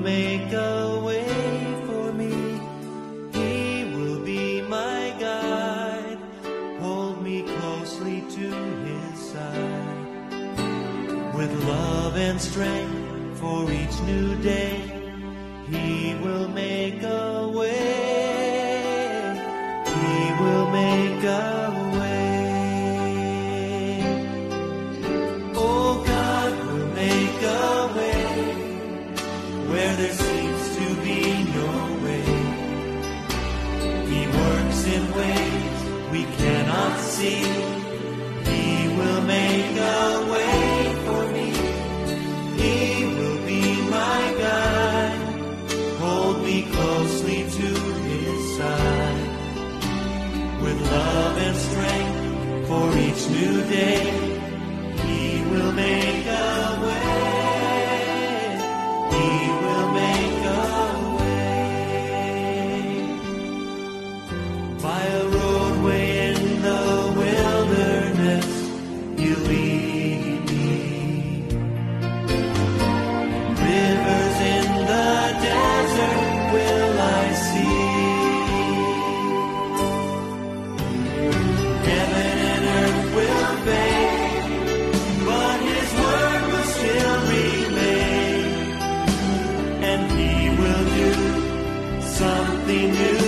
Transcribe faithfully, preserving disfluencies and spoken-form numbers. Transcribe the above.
make a way for me. He will be my guide, hold me closely to his side. With love and strength for each new day, he will make a way. He will make a way. Oh, God will make a way where there seems to be no way. He works in ways we cannot see. He will make a way for me. He will be my guide, hold me closely to his side. With love and strength for each new day, he will make a way. He will make a way. By a roadway in the wilderness, you lead me. Rivers in the desert will I see. Heaven and earth will fade, but his word will still remain. And he will do something new.